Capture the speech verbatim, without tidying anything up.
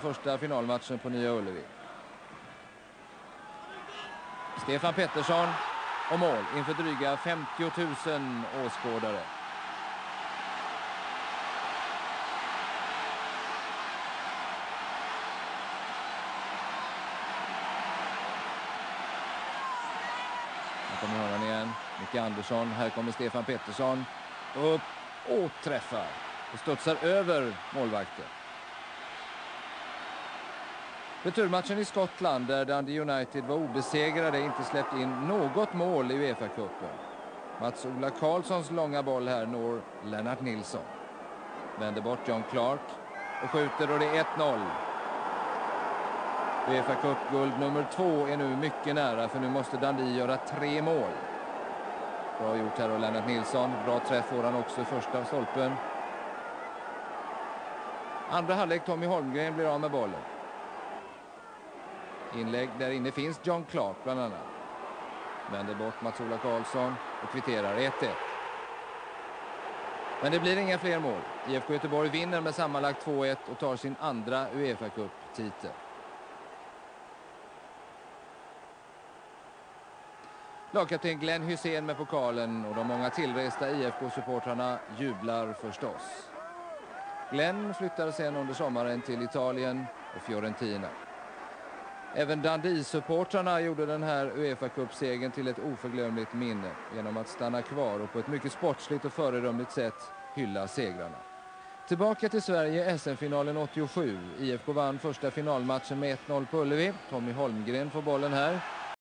första finalmatchen på Nya Ullevi. Stefan Pettersson och mål inför dryga femtio tusen åskådare. Här kommer hörnan igen. Micke Andersson. Här kommer Stefan Pettersson. Upp och träffar. Och studsar över målvakten. Returmatchen i Skottland där Dundee United var obesegrade inte släppt in något mål i UEFA-cupen. Mats-Ola Karlssons långa boll här når Lennart Nilsson. Vänder bort John Clark och skjuter och det är ett noll. UEFA-cup-guld nummer två är nu mycket nära för nu måste Dundee göra tre mål. Bra gjort här av Lennart Nilsson. Bra träff får han också i första stolpen. Andra halvlek Tommy Holmgren blir av med bollen. Inlägg där inne finns John Clark bland annat. Vänder bort Mats-Ola Karlsson och kvitterar ett ett. Men det blir inga fler mål. I F K Göteborg vinner med sammanlagt två ett och tar sin andra UEFA-cup-titel. Lagkapten Glenn Hussein med pokalen och de många tillresta I F K-supportrarna jublar förstås. Glenn flyttar sen under sommaren till Italien och Fiorentina. Även Dundee-supportrarna gjorde den här UEFA-cupsegern till ett oförglömligt minne genom att stanna kvar och på ett mycket sportsligt och föredömligt sätt hylla segrarna. Tillbaka till Sverige, S M-finalen åttiosju. I F K vann första finalmatchen med ett noll på Ullevi. Tommy Holmgren får bollen här.